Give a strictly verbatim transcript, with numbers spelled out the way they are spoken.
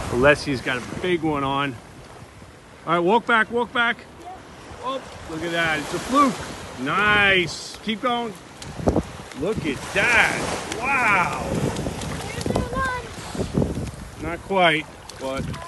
Alessia's got a big one on. All right, walk back, walk back. Oh, look at that. It's a fluke. Nice. Keep going. Look at that. Wow. There's your lunch. Not quite, but